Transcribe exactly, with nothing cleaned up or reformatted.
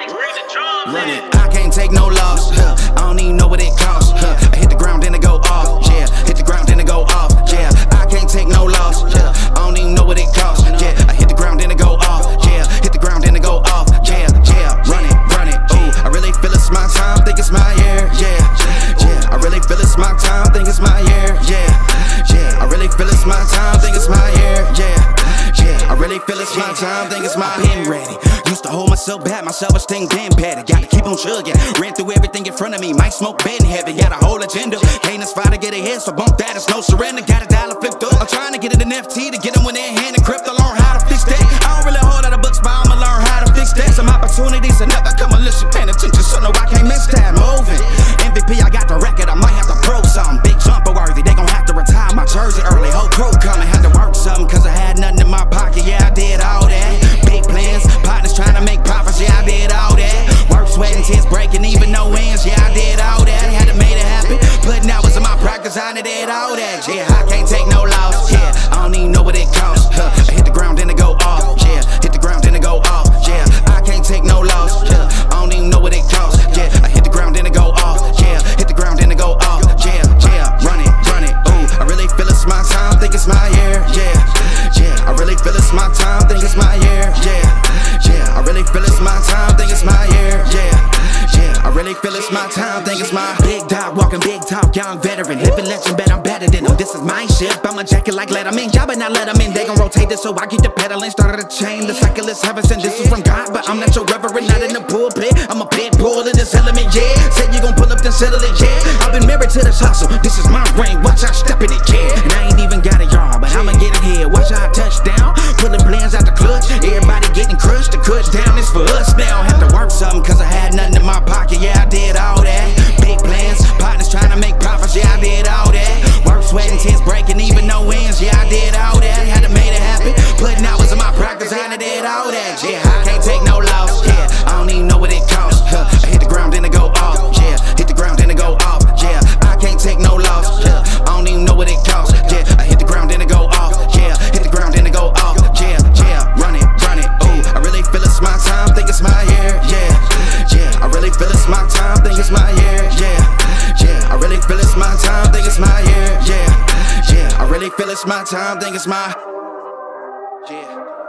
Run it, I can't take no loss. Huh. I don't even know what it costs. Huh. I hit the ground, then it go off. Yeah, hit the ground, then it go off. Yeah, I can't take no loss. Yeah, I don't even know what it costs. Yeah, I hit the ground, then it go off. Yeah, hit the ground, then it go off. Yeah, yeah, run it, run it. Ooh, I really feel it's my time, think it's my year. Yeah, yeah, I really feel it's my time, think it's my year. Yeah, yeah, I really feel it's my time, think it's my year. Yeah, yeah, I really feel it's my time, think it's my pen ready. Used to hold myself back, my self-esteem damn bad. Gotta keep on chugging, ran through everything in front of me. Might smoke bed in heaven, got a whole agenda. Can't aspire to get ahead, so bump that, it's no surrender. Got a dollar flipped up, I'm trying to get it in F T to get them when they're hand and crypto. Learn how to fix that. I don't really hold out of books, but I'ma learn how to fix that. Some opportunities and never come unless you paying attention, so no, I can't miss that. Moving, M V P, I got the record, I might have to pro something. Big jumper worthy, they gon' have to retire my jersey early. Whole crew coming, had to work something, cause I had nothing in my pocket. Yeah, I did all that. Big plans, partners trying to make profits. Yeah, I did all that. Work, sweat, and tears breaking, even no ends. Yeah, I did all that. Had to make it happen. Putting hours in my practice, I did all that. Yeah, I can't take no loss. Yeah, I don't even know what it costs. Huh. I hit the ground, then it go off. Yeah, hit the ground, then it go off. Yeah, I can't take no loss. Yeah, I don't even know what it costs. Yeah, I hit the ground, then it go off. Yeah, hit the ground, then it go off. Yeah, yeah, run it, run it. Ooh, I really feel it's my time, think it's my year. Yeah, yeah, I really feel it's my time, think it's my year. Yeah, yeah, I really feel it's my time, think it's my year. Yeah, yeah, I really feel it's my time, think it's my big dog, walking big talk, young veteran, living legend, bet I'm better than them. This is my ship, I'm a jacket like Letterman. Y'all better not let them in, they gon' rotate this, so I keep the pedaling. Started a chain, the cycle is heaven sent. This is from God, but I'm not your reverend, not in the pulpit. I'm a pit bull in this element, yeah. Said you gon' pull up, then settle it, yeah. I've been married to this hustle, this is my ring, watch I step in it, yeah. And I ain't even got a yard, but I'ma get it here. Watch how I touch down, pulling plans out the clutch. Everybody getting crushed, the cut down is for us now. Have to work something, cause I had nothing in my pocket, yeah, I did all that. Big plans, partners trying to make profits, yeah, I did all that. Work, sweat, and tears breaking, even no ends, yeah, I did all that. Had to make it happen, putting hours in my practice, I did all that. Yeah, I can't take no loss, yeah, I don't even know what it costs. Huh. I hit the ground, then it go off, yeah, hit the ground, then it go off, yeah, I can't take no loss, yeah, I don't even know what it costs. Yeah, I hit the ground, then it go off, yeah, hit the ground, then it go off, yeah, yeah, run it, run it. Ooh, I really feel it's my time, think it's my year. Yeah, yeah, I really feel it's my time, think it's my year. Yeah, yeah, I really feel it's my time, think it's my year. Yeah, yeah, I really feel it's my time, think it's my yeah.